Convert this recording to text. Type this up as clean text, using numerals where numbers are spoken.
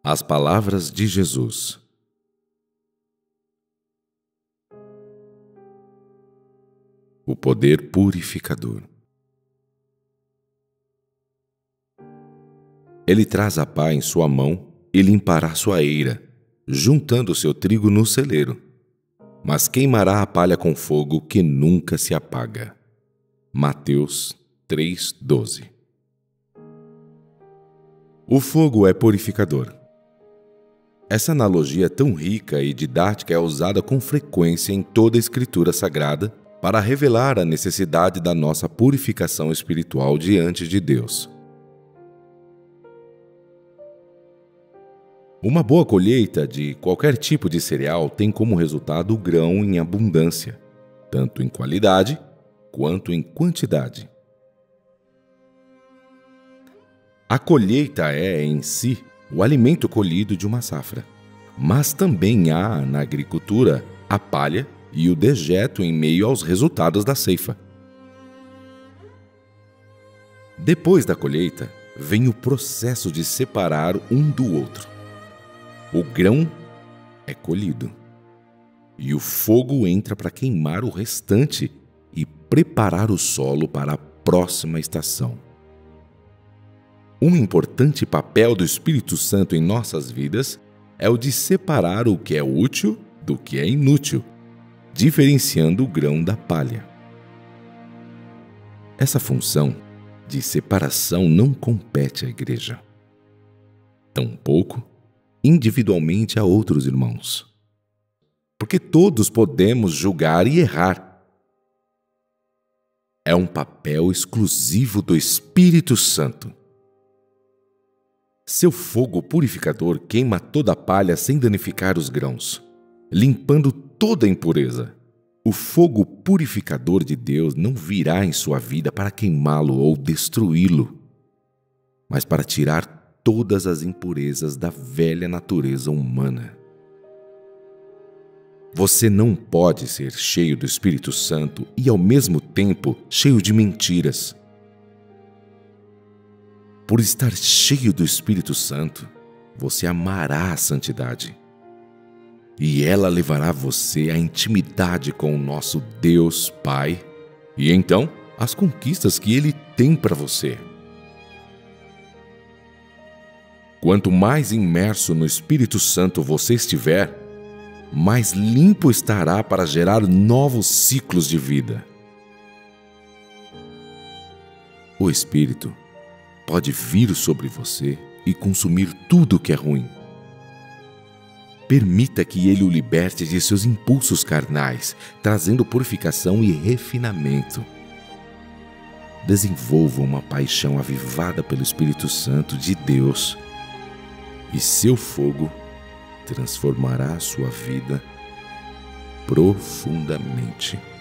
As palavras de Jesus. O poder purificador. Ele traz a pá em sua mão e limpará sua eira, juntando seu trigo no celeiro, mas queimará a palha com fogo que nunca se apaga. Mateus 3:12. O fogo é purificador. Essa analogia tão rica e didática é usada com frequência em toda a Escritura Sagrada para revelar a necessidade da nossa purificação espiritual diante de Deus. Uma boa colheita de qualquer tipo de cereal tem como resultado o grão em abundância, tanto em qualidade quanto em quantidade. A colheita é, em si, o alimento colhido de uma safra, mas também há, na agricultura, a palha e o dejeto em meio aos resultados da ceifa. Depois da colheita, vem o processo de separar um do outro. O grão é colhido e o fogo entra para queimar o restante e preparar o solo para a próxima estação. Um importante papel do Espírito Santo em nossas vidas é o de separar o que é útil do que é inútil, diferenciando o grão da palha. Essa função de separação não compete à igreja, tampouco individualmente a outros irmãos, porque todos podemos julgar e errar. É um papel exclusivo do Espírito Santo. Seu fogo purificador queima toda a palha sem danificar os grãos, limpando toda a impureza. O fogo purificador de Deus não virá em sua vida para queimá-lo ou destruí-lo, mas para tirar todas as impurezas da velha natureza humana. Você não pode ser cheio do Espírito Santo e, ao mesmo tempo, cheio de mentiras. Por estar cheio do Espírito Santo, você amará a santidade. E ela levará você à intimidade com o nosso Deus Pai e, então, as conquistas que Ele tem para você. Quanto mais imerso no Espírito Santo você estiver, mais limpo estará para gerar novos ciclos de vida. O Espírito pode vir sobre você e consumir tudo que é ruim. Permita que Ele o liberte de seus impulsos carnais, trazendo purificação e refinamento. Desenvolva uma paixão avivada pelo Espírito Santo de Deus, e seu fogo transformará a sua vida profundamente.